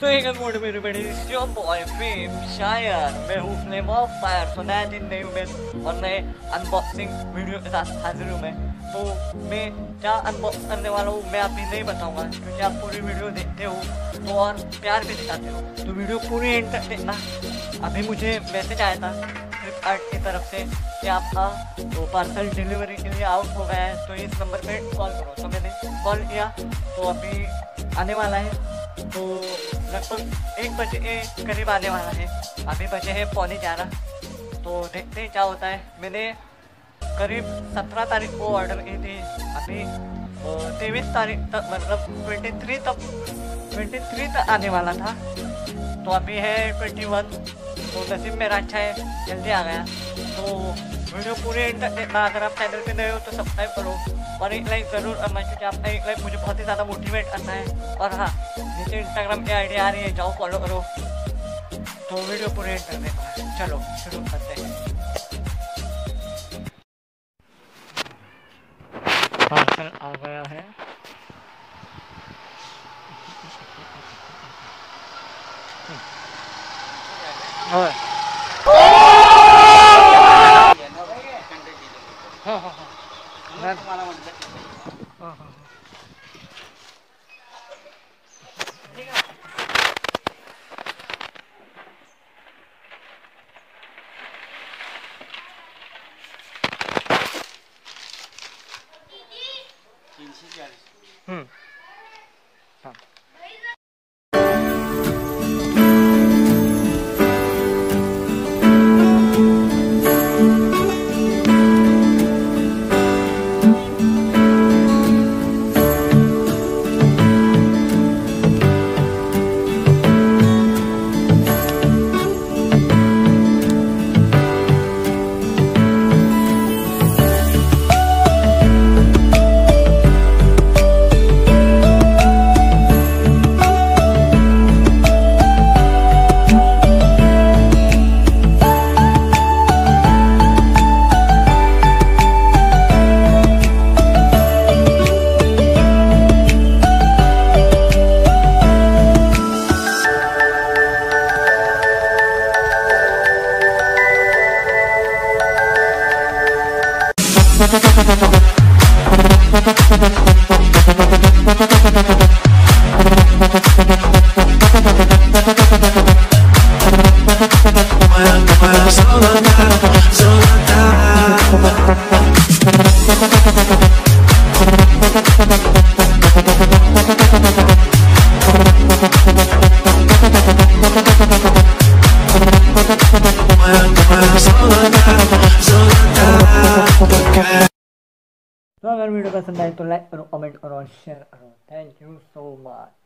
So hey guys, what up everybody, it's your boy Fame शायर। मैं हूँ flame of fire. तो नया दिन नई उम्मीद और नए अनबॉक्सिंग वीडियो के साथ हाजिर हूँ मैं। तो मैं क्या अनबॉक्स करने वाला हूँ मैं अभी नहीं बताऊँगा, क्योंकि आप पूरी वीडियो देखते हो तो और प्यार भी दिखाते हो, तो वीडियो पूरी एंड तक देखना। अभी मुझे मैसेज आया था फ्लिपकार्ट की तरफ से कि आपका तो पार्सल डिलीवरी के लिए आउट हो गया है, तो इस नंबर पे कॉल करो। तो मैंने कॉल किया तो अभी आने वाला है, तो लगभग 1 बजे के करीब आने वाला है। अभी बजे है 11:15, तो देखते हैं क्या होता है। मैंने करीब 17 तारीख को ऑर्डर की थी, अभी 23 तारीख तक मतलब 23 तक आने वाला था, तो अभी है 21। तो नसीब मेरा अच्छा है, जल्दी आ गया। तो वीडियो पूरे एंड तक देखना। अगर आप चैनल पे नए हो तो सब्सक्राइब करो और एक लाइक ज़रूर करना, क्योंकि आपका एक लाइक मुझे बहुत ही ज़्यादा मोटिवेट करता है। और हाँ, नीचे इंस्टाग्राम की आईडी आ रही है, जाओ फॉलो करो। तो वीडियो पूरे एंड तक देखना। चलो शुरू करते हैं। पार्सल आ गया है। और हाँ हाँ हाँ हाँ हाँ हाँ। तो अगर वीडियो पसंद आए तो लाइक करो, कमेंट करो और शेयर करो। Thank you so much.